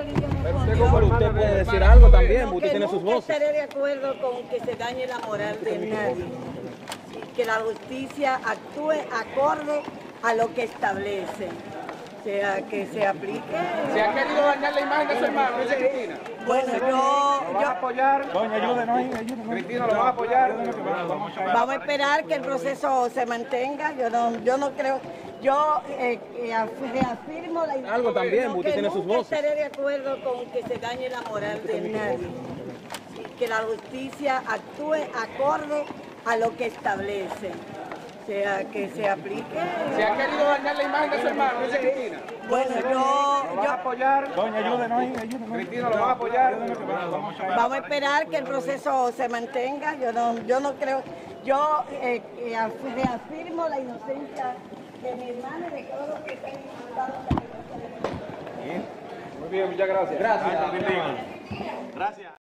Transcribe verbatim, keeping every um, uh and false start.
Bolillo Pero usted, respondió. como usted puede decir algo también, No, usted que tiene sus nunca voces. estaré de acuerdo con que se dañe la moral de nadie. Y que la justicia actúe acorde a lo que establece. O sea, que se aplique. ¿Se ha querido dañar la imagen de su hermano, dice Cristina? Bueno, yo, ¿Lo van a yo apoyar? Doña, ayúdenos ahí, ayúdenos. Cristina, ¿lo van a apoyar? vamos a esperar que el proceso se mantenga. Yo no, yo no creo. Yo eh, eh, af- reafirmo la Algo también, no, usted que tiene sus nunca voces. estaré de acuerdo con que se dañe la moral de nadie. Y que la justicia actúe acorde a lo que establece. O sea, que se aplique. ¿Se ha querido dañar la imagen de su hermano, dice Cristina? Bueno, yo, ¿Lo van a yo apoyar? Doña, ayúdenos ahí, ayúdenos. Cristina, ¿lo van a apoyar? vamos a esperar que el proceso se mantenga. Yo no, yo no creo. Yo eh, eh, af- reafirmo la inocencia de mi hermana y de todos los que están imputados. Muy bien, muchas gracias. Gracias. Gracias.